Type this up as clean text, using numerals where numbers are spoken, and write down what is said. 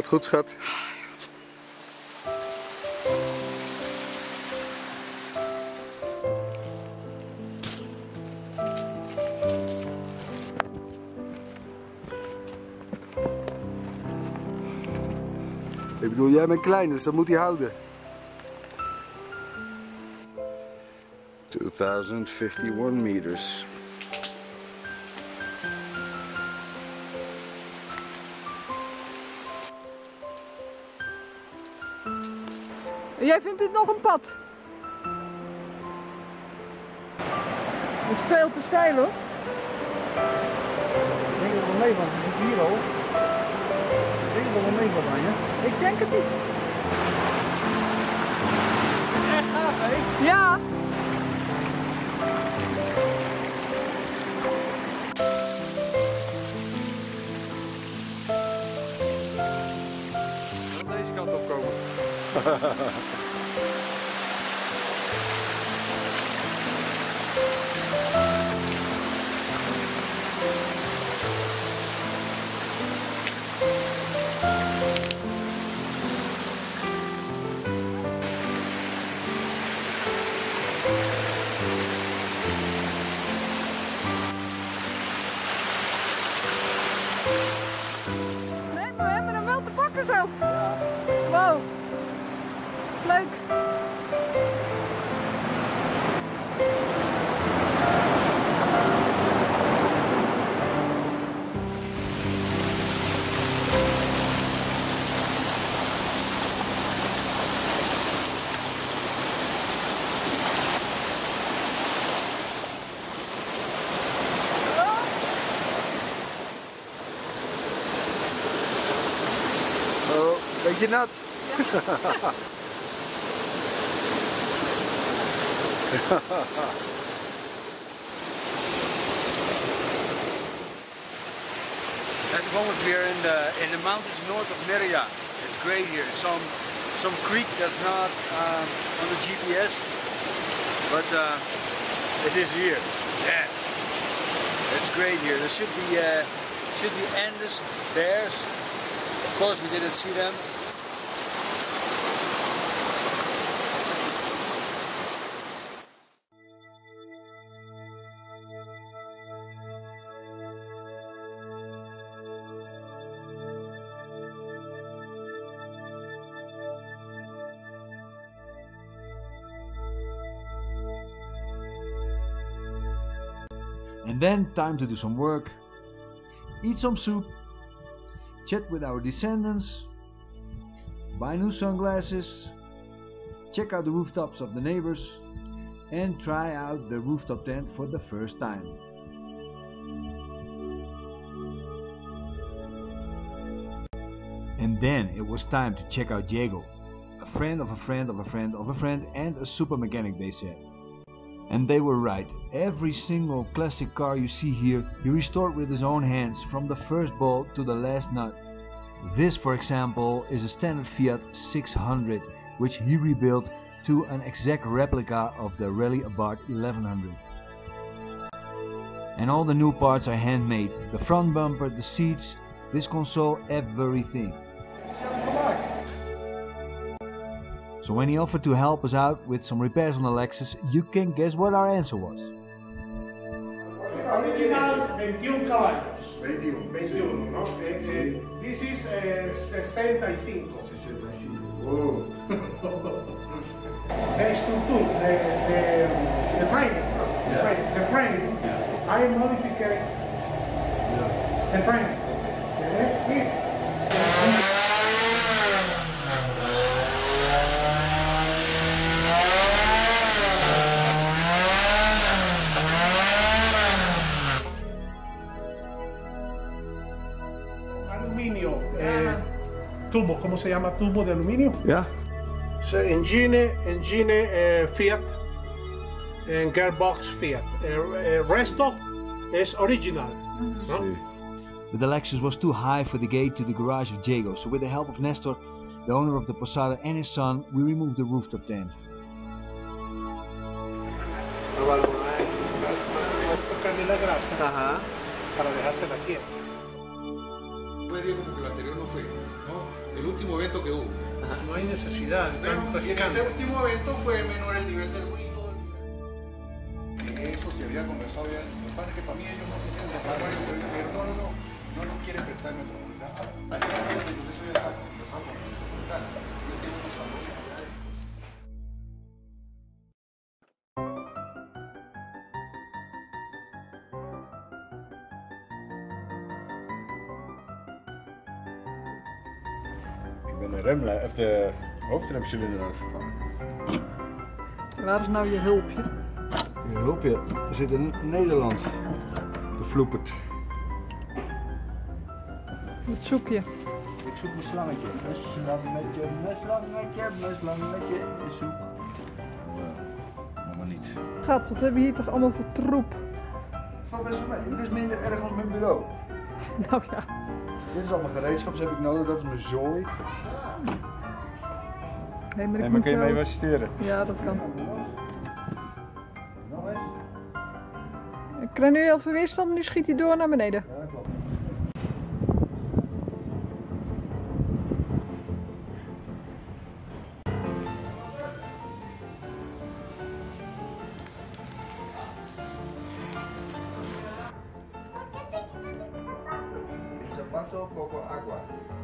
Gaat goed, schat? Ik bedoel, jij bent klein, dus dat moet hij houden. 2051 meters. Jij vindt dit nog een pad? Het is veel te steil hoor. Ik denk dat het wel meevalt, je zit hier al. Ik denk dat het wel meevalt aan je. Ik denk het niet. Het is echt gaaf, hè? Ja. Deze kant op komen. Nee, maar we hebben hem wel te pakken zo. Wow. Leuk. Oh, beetje nat. At the moment we are in the mountains north of Merida. It's great here. Some creek that's not on the GPS, but it is here. Yeah, it's great here. There should be Andes bears. Of course we didn't see them. And then time to do some work, eat some soup, chat with our descendants, buy new sunglasses, check out the rooftops of the neighbors, and try out the rooftop tent for the first time. And then it was time to check out Diego, a friend of a friend of a friend of a friend and a super mechanic, they said. And they were right. Every single classic car you see here he restored with his own hands from the first bolt to the last nut. This, for example, is a standard Fiat 600 which he rebuilt to an exact replica of the Rally Abarth 1100. And all the new parts are handmade. The front bumper, the seats, this console, everything. So when he offered to help us out with some repairs on the Lexus, you can guess what our answer was. Original 21 caballos. 21. 21, ¿no? This is 65. 65. Wow. The structure, the frame. The frame. I modified the frame. Aluminio, tubo, ¿cómo se llama? Tubo de aluminio. Ja? So engine Fiat and gearbox Fiat. Resto is original. No? But the Lexus was too high for the gate to the garage of Diego, so with the help of Nestor, the owner of the Posada, and his son, we removed the rooftop tent. Tocarle la grasa para dejársela quieta. Fue Diego porque la anterior no fue. ¿no? El último evento que hubo. No hay necesidad de tanto Y en ese escándalo. último evento fue menor el nivel del ruido. Eso se había conversado ya. Lo que pasa es que para mí ellos no quisieron pensar en ello, pero ellos dijeron, no quiere prestar Metropolitano. Yo soy de acá, yo salgo de Metropolitano. Yo tengo unos salones allá de... Ik ben de hoofdremcilinder aan het vervangen. Waar is nou je hulpje? Je hulpje, er zit in Nederland. De vloepert. Wat zoek je? Ik zoek mijn slangetje. Mijn slangetje, mijn slangetje, mijn slangetje. Ik zoek. Maar niet. Gat, wat hebben we hier toch allemaal voor troep? Valt best wel mee. Dit is minder erg als mijn bureau. Nou ja. Dit is allemaal gereedschaps heb ik nodig, dat is mijn zooi. Nee, maar ik En moet kun je me wel- even assisteren? Ja, dat kan. Nog eens? Ik krijg nu heel veel weerstand, nu schiet hij door naar beneden. Ja, dat klopt. Zapato poco agua.